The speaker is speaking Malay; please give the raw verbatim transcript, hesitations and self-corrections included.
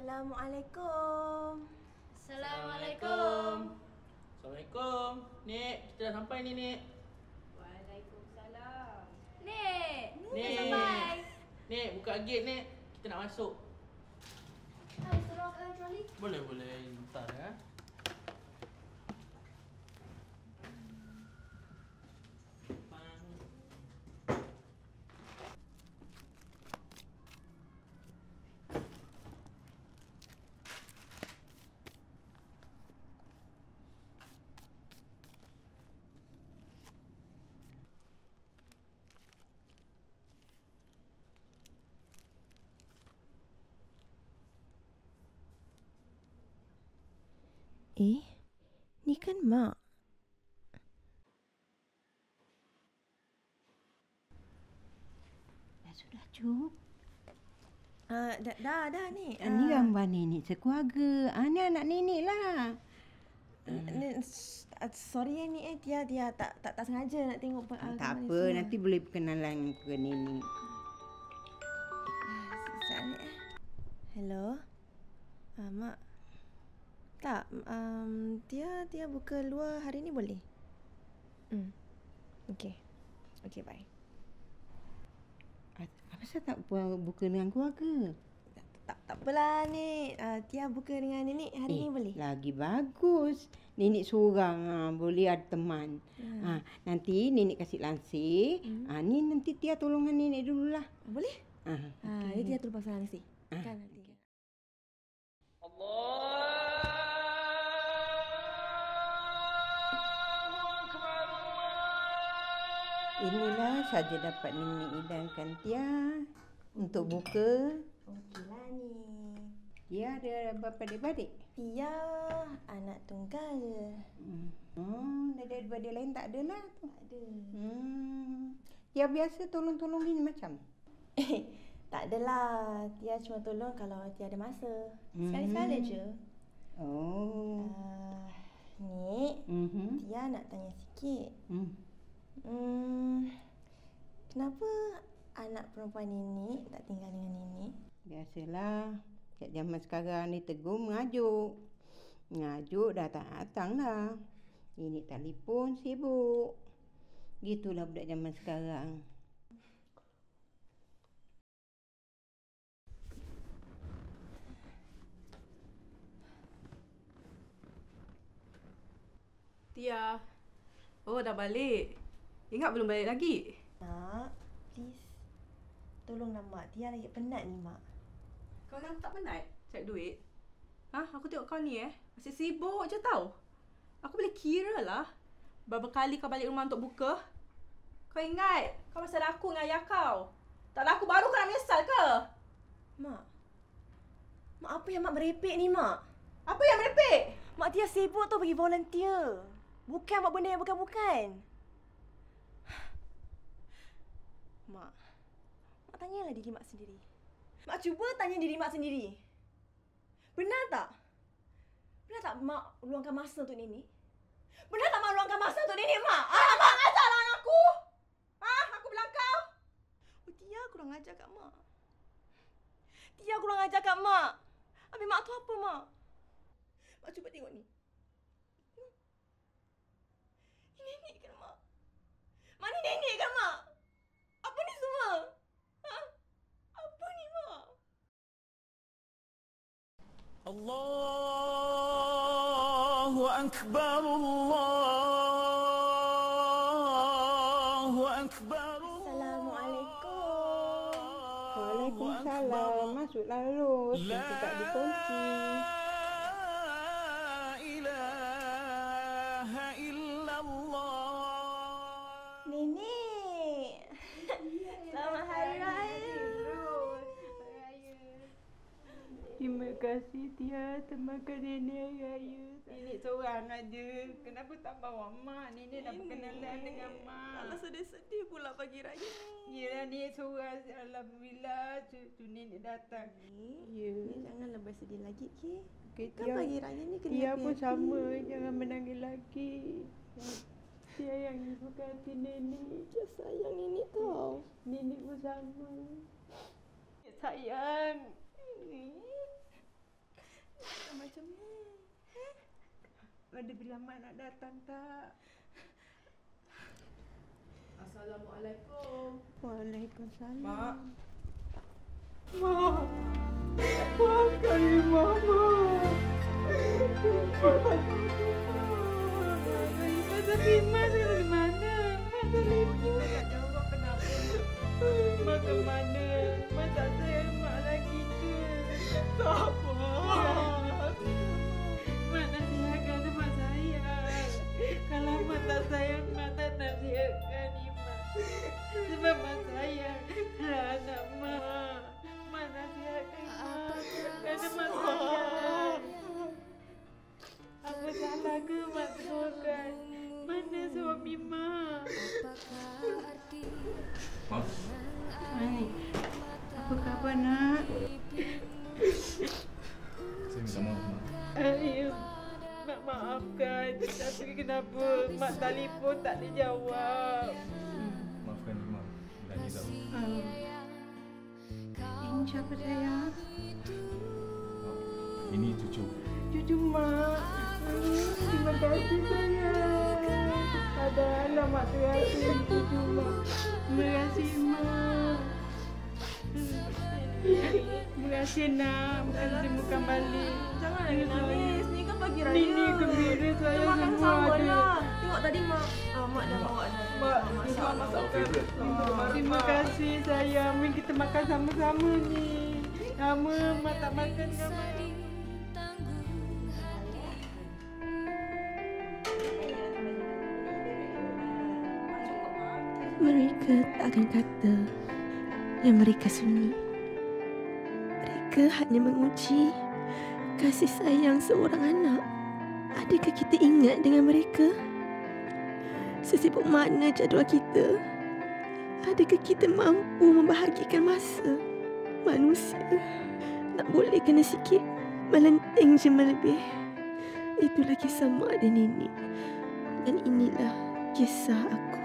Assalamualaikum. Assalamualaikum. Assalamualaikum. Nek, kita dah sampai ni, Nek. Waalaikumsalam. Nek, Nek. dah sampai. Nek, buka gate, Nek. Kita nak masuk. Hai, tolong uh, troli. Boleh, boleh. Bentar ya. Eh, ni kan Mak. Dah sudah, Cuk. Uh, dah, dah, dah ni. Uh, ni gambar nenek sekeluarga. Ah, ni anak nenek lah. Uh, ni, uh, sorry ya ni eh, Tia, Tia tak tak tak sengaja nak tengok uh, Ah, tak apa, semua. Nanti boleh perkenalan ke nenek. Uh, Sekejap ni eh. Hello. Uh, Mak. Tak, um, Tia, Tia buka luar hari ni boleh? Hmm. Okay. Okay, bye. Apa saya tak buka dengan keluarga? Tak, tak, tak apalah ni. Uh, Tia buka dengan nenek hari eh, ni boleh? Lagi bagus. Nenek seorang ha, boleh ada teman. Hmm. Ha, nanti nenek kasih lansir. Hmm. Ha, ni nanti Tia tolong nenek dululah. Boleh? Ha, okay. Dia Tia terus pasang lansir. Ha. Kan nanti. Allah. Inilah saja dapat nenek hidangkan Tia untuk buka. Okeylah ni. Tia ada berapa adik-beradik? Tia anak tunggal. Hmm. Oh, ada adik-beradik lain tak ada lah tu. Tak ada. Hmm. Tia biasa tolong-tolong gini macam? Eh, tak adalah. Tia cuma tolong kalau Tia ada masa. Sekali-sekala hmm. je. Oh. Uh, ni, mm-hmm. Tia nak tanya sikit. Hmm. Hmm, kenapa anak perempuan ini tak tinggal dengan nenek? Biasalah, kat zaman sekarang ni tegur mengajuk. Mengajuk dah tak datang dah. Nenek telefon sibuk. Gitulah budak zaman sekarang. Tia. Oh, dah balik. Ingat belum balik lagi? Mak, please. Tolonglah Mak. Tia lagi penat ni, Mak. Kau nak tak penat cari duit? Ha? Aku tengok kau ni eh. Masih sibuk je tau. Aku boleh kira lah. Berapa kali kau balik rumah untuk buka? Kau ingat? Kau masih ada aku dengan ayah kau. Tak ada aku baru kau nak menyesal ke? Mak. Mak, apa yang Mak merepek ni, Mak? Apa yang merepek? Mak, Tia sibuk tu pergi volunteer. Bukan buat benda yang bukan-bukan. Mak, Mak tanyalah diri Mak sendiri. Mak cuba tanya diri Mak sendiri. Benar tak? Benar tak Mak luangkan masa untuk nenek? Benar tak Mak luangkan masa untuk nenek, Mak? Ah, Mak ajarlah aku! Ah, aku bilang kau! Oh, Tia kurang ajar kat Mak. Tia kurang ajar kat Mak. Habis Mak tu apa, Mak? Mak cuba tengok ni. Ini nenek kan, Mak? Mak ni nenek kan, Mak? Apa ni semua? Ha? Apa ni, Mak? Allahu Akbar, Allahu Akbar. Assalamualaikum. Waalaikumsalam. Masuklah terus. Nanti tak dikunci. Terima kasih Tia temankan nenek raya. Nenek seorang aja. Kenapa tak bawa mak? Nenek dah berkenalan dengan mak. Alah, sedih-sedih pula pagi raya. Yelah, nenek seorang. Alhamdulillah tu nenek datang. Ya. Nenek janganlah bersedih lagi, Ki. Okay, kan Tia, pagi raya ni kena Tia happy-happy. pun sama. Jangan menangis lagi. Tia yang suka hati nenek. Tia sayang nenek tau. Nenek pun sama. Sayang. macam ni? Ada bila mak nak datang tak? Assalamualaikum. Waalaikumsalam. Mak. Mak. Maafkan Rimah, Mak. Masa Rimah dari mana? Masa Rimah tak jawab kenapa. Mak ke mana? Mak tak sayang Mak lagi ke? Tak apa. Mak nasihatkan Mak sayang. Kalau Mak tak sayang, Mak tak nasihatkan Rimah. Sebab Mak sayang anak Mak. Mak nasihatkan Mak. Kerana Mak sayang. Apa salah ke Mak teruskan? Mana suami Mak? Mak, Hai. Apa khabar nak? saya minta maaf, Mak. Ayo. Mak maafkan. Tapi kenapa Mak telefon tak boleh jawab? Maafkan Mak dan Nizam. Oh. Ini siapa sayang? Mak, ini cucu. Cucu Mak. Hmm, terima kasih sayang. Ada anak Mak terasa cucu Mak. Terima kasih Mak. Terima kasih nak. Bukan temukan balik. Jangan lagi nangis. Ni kan pagi raya. Nini gembira Kita saya makan semua sama ada. lah. Tengok tadi mak, ah, mak dah bawa dah. Mak, masak. Mak masakkan. Terima kasih sayang. Mari kita makan sama-sama ni. Lama Mak tak makan dengan Mak. Mereka tak akan kata yang mereka sunyi. Mereka hanya menguji kasih sayang seorang anak. Adakah kita ingat dengan mereka? Sesibuk mana jadual kita? Adakah kita mampu membahagikan masa? Manusia tak boleh kena sikit melenting je melebih. Itulah kisah mak dan nenek. Dan inilah kisah aku.